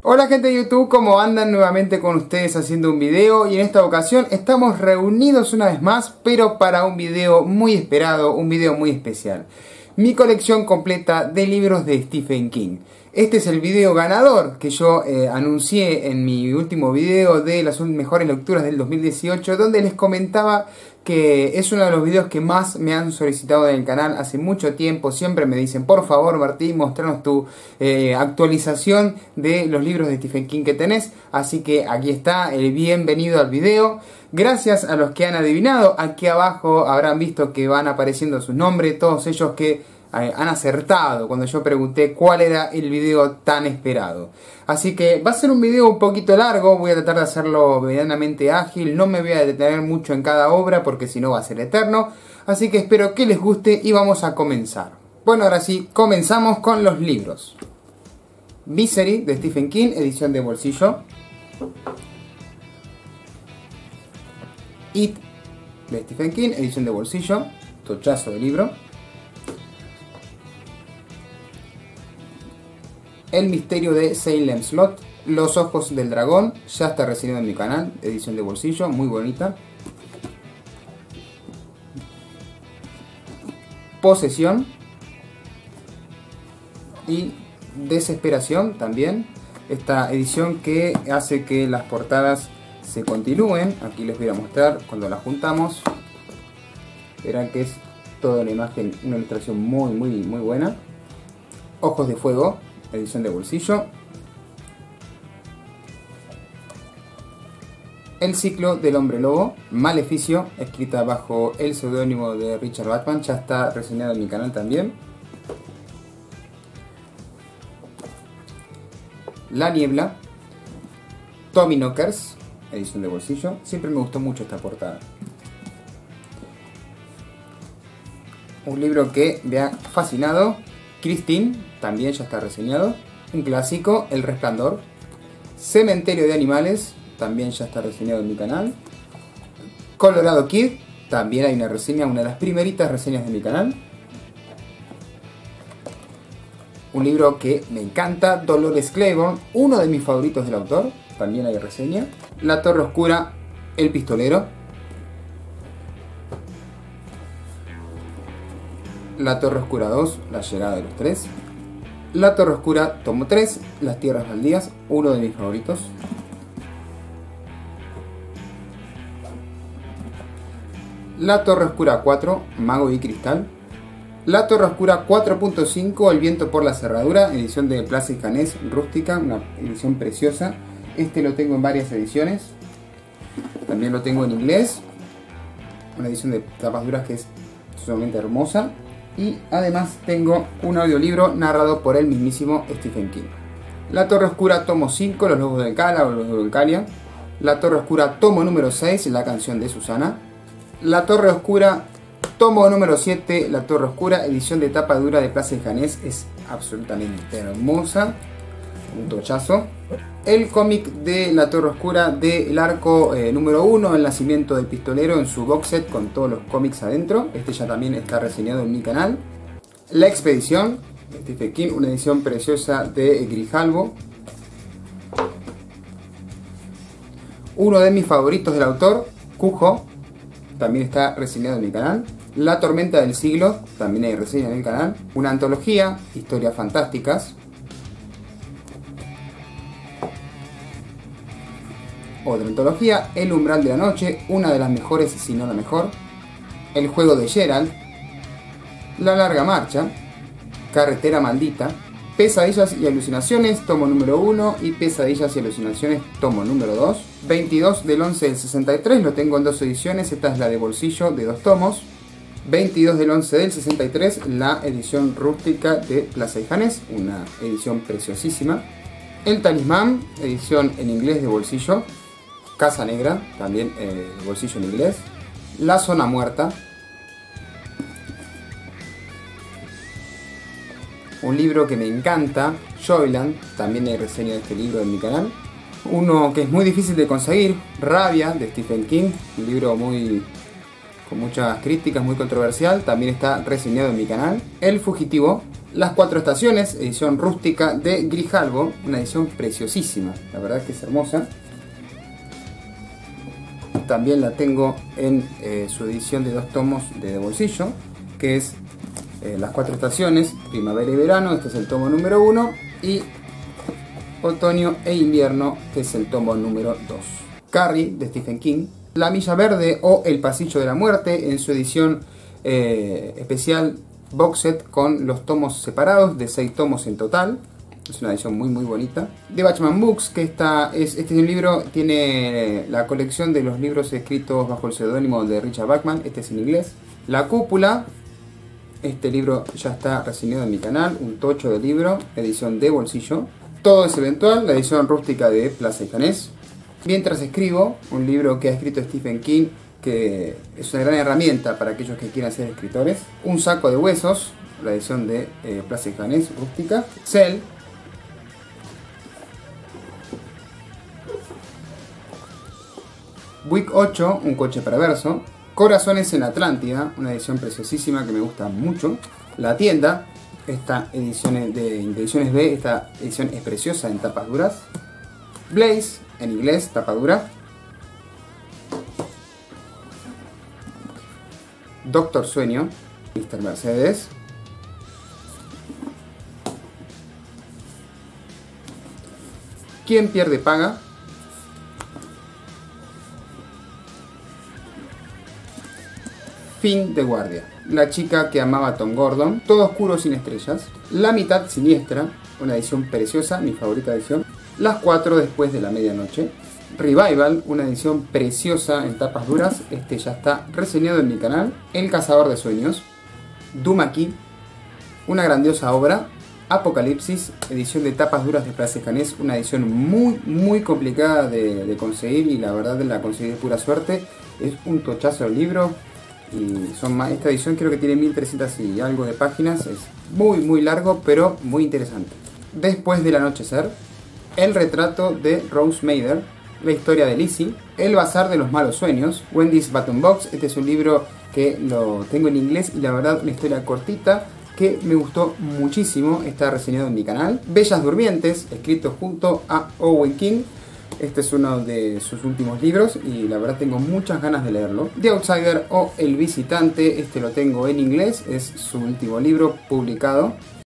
Hola gente de YouTube, ¿cómo andan? Nuevamente con ustedes haciendo un video y en esta ocasión estamos reunidos una vez más, pero para un video muy esperado, un video muy especial. Mi colección completa de libros de Stephen King. Este es el video ganador que yo anuncié en mi último video de las mejores lecturas del 2018, donde les comentaba que es uno de los videos que más me han solicitado en el canal hace mucho tiempo. Siempre me dicen, por favor Martín, mostranos tu actualización de los libros de Stephen King que tenés. Así que aquí está el bienvenido al video. Gracias a los que han adivinado, aquí abajo habrán visto que van apareciendo sus nombres, todos ellos que han acertado cuando yo pregunté cuál era el video tan esperado. Así que va a ser un video un poquito largo, voy a tratar de hacerlo medianamente ágil, no me voy a detener mucho en cada obra porque si no va a ser eterno. Así que espero que les guste y vamos a comenzar. Bueno, ahora sí, comenzamos con los libros. Misery de Stephen King, edición de bolsillo. It de Stephen King, edición de bolsillo, tochazo de libro. El misterio de Salem Slot, Los ojos del dragón, ya está reseñado en mi canal, edición de bolsillo, muy bonita. Posesión y Desesperación también, esta edición que hace que las portadas se continúen. Aquí les voy a mostrar cuando las juntamos, verán que es toda la imagen, una ilustración muy buena. Ojos de fuego, edición de bolsillo. El ciclo del hombre lobo, Maleficio, escrita bajo el seudónimo de Richard Bachman, ya está reseñado en mi canal también. La niebla, Tommy Knockers, edición de bolsillo. Siempre me gustó mucho esta portada. Un libro que me ha fascinado, Christine, también ya está reseñado. Un clásico, El Resplandor. Cementerio de animales, también ya está reseñado en mi canal. Colorado Kid, también hay una reseña, una de las primeritas reseñas de mi canal. Un libro que me encanta, Dolores Claiborne, uno de mis favoritos del autor, también hay reseña. La Torre Oscura, El Pistolero. La Torre Oscura 2, La Llegada de los Tres. La Torre Oscura, tomo 3, Las Tierras Baldías, uno de mis favoritos. La Torre Oscura 4, Mago y Cristal. La Torre Oscura 4.5, El viento por la cerradura, edición de Plaza y Janés, rústica, una edición preciosa. Este lo tengo en varias ediciones. También lo tengo en inglés, una edición de tapas duras que es sumamente hermosa. Y además tengo un audiolibro narrado por el mismísimo Stephen King. La Torre Oscura tomo 5, Los Lobos de Cala o Los Lobos de Encalia. La Torre Oscura tomo número 6, La canción de Susana. La Torre Oscura tomo número 7, La Torre Oscura, edición de tapa dura de Plaza y Janés, es absolutamente hermosa, un tochazo. El cómic de La Torre Oscura del arco número 1, El nacimiento del pistolero, en su box set con todos los cómics adentro. Este ya también está reseñado en mi canal. La expedición de Stephen King, una edición preciosa de Grijalbo. Uno de mis favoritos del autor, Cujo, también está reseñado en mi canal. La tormenta del siglo, también hay reseña en el canal. Una antología, historias fantásticas. Otra antología, El umbral de la noche, una de las mejores, si no la mejor. El juego de Gerald. La larga marcha. Carretera maldita. Pesadillas y alucinaciones, tomo número 1, y Pesadillas y alucinaciones, tomo número 2. 22 del 11 del 63, lo tengo en dos ediciones, esta es la de bolsillo de 2 tomos. 22 del 11 del 63, la edición rústica de Plaza y Janés, una edición preciosísima. El talismán, edición en inglés de bolsillo. Casa Negra, también bolsillo en inglés. La zona muerta. Un libro que me encanta, Joyland, también hay reseña de este libro en mi canal. Uno que es muy difícil de conseguir, Rabia, de Stephen King, un libro muy con muchas críticas, muy controversial, también está reseñado en mi canal. El Fugitivo, Las Cuatro Estaciones, edición rústica de Grijalbo, una edición preciosísima, la verdad que es hermosa. También la tengo en su edición de 2 tomos de bolsillo, que es Las Cuatro Estaciones, Primavera y Verano, este es el tomo número 1, y Otoño e Invierno, que es el tomo número 2. Carrie, de Stephen King, La Milla Verde o El Pasillo de la Muerte, en su edición especial box set con los tomos separados, de 6 tomos en total. Es una edición muy bonita. The Batchman Books, que este es un libro, tiene la colección de los libros escritos bajo el seudónimo de Richard Bachman, este es en inglés. La Cúpula, este libro ya está reseñado en mi canal, un tocho de libro, edición de bolsillo. Todo es eventual, la edición rústica de Plaza y Janés. Mientras escribo, un libro que ha escrito Stephen King, que es una gran herramienta para aquellos que quieran ser escritores. Un saco de huesos, la edición de Plaza y Janés, rústica. Cell. Buick 8, un coche perverso. Corazones en la Atlántida, una edición preciosísima que me gusta mucho. La Tienda, esta edición de ediciones B, esta edición es preciosa en tapas duras. Blaze, en inglés, tapa dura. Doctor Sueño, Mr. Mercedes. Quien pierde paga. Fin de guardia. La chica que amaba a Tom Gordon. Todo oscuro sin estrellas. La mitad siniestra, una edición preciosa, mi favorita edición. Las 4 después de la medianoche. Revival, una edición preciosa en tapas duras. Este ya está reseñado en mi canal. El Cazador de Sueños. Dumaki, una grandiosa obra. Apocalipsis, edición de tapas duras de Plaza y Janés. Una edición muy complicada de conseguir, y la verdad la conseguí de pura suerte. Es un tochazo el libro. Y esta edición creo que tiene 1300 y algo de páginas. Es muy largo, pero muy interesante. Después del anochecer. El retrato de Rose Mader, la historia de Lizzie. El bazar de los malos sueños, Wendy's Button Box. Este es un libro que lo tengo en inglés y la verdad una historia cortita que me gustó muchísimo. Está reseñado en mi canal. Bellas Durmientes, escrito junto a Owen King. Este es uno de sus últimos libros y la verdad tengo muchas ganas de leerlo. The Outsider o El Visitante, este lo tengo en inglés, es su último libro publicado.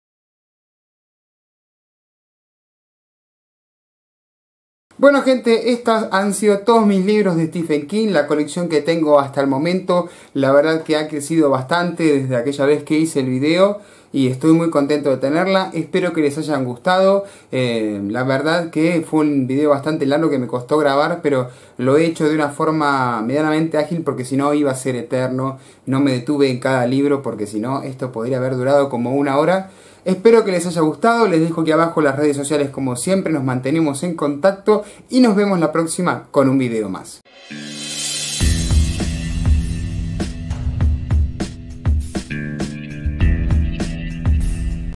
Bueno gente, estos han sido todos mis libros de Stephen King, la colección que tengo hasta el momento. La verdad que ha crecido bastante desde aquella vez que hice el video y estoy muy contento de tenerla. Espero que les hayan gustado. La verdad que fue un video bastante largo que me costó grabar, pero lo he hecho de una forma medianamente ágil porque si no iba a ser eterno. No me detuve en cada libro porque si no esto podría haber durado como 1 hora. Espero que les haya gustado, les dejo aquí abajo las redes sociales como siempre, nos mantenemos en contacto y nos vemos la próxima con un video más.